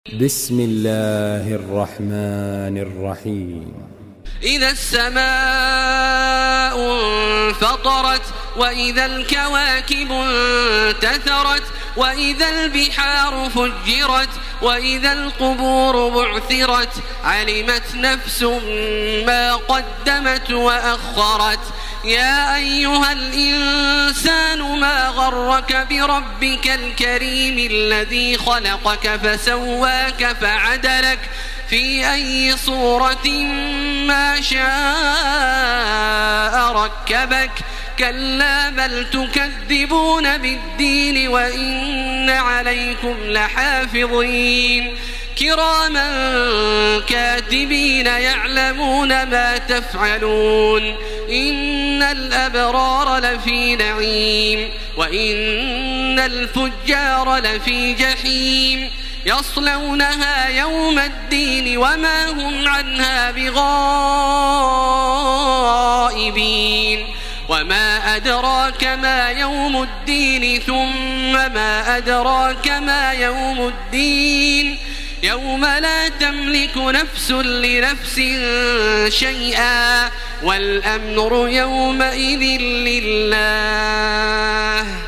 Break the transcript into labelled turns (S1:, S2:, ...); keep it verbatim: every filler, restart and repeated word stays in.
S1: بسم الله الرحمن الرحيم.
S2: إذا السماء انفطرت وإذا الكواكب انتثرت وإذا البحار فجرت وإذا القبور بعثرت علمت نفس ما قدمت وأخرت. يا أيها الإنسان ما غرك بربك الكريم الذي خلقك فسواك فعدلك في أي صورة ما شاء ركبك. كلا بل تكذبون بالدين وإن عليكم لحافظين كراما كاتبين يعلمون ما تفعلون. إن الأبرار لفي نعيم وإن الفجار لفي جحيم يصلونها يوم الدين وما هم عنها بغائبين. وما أدراك ما يوم الدين ثم ما أدراك ما يوم الدين يوم لا تملك نفس لنفس شيئا والأمر يومئذ لله.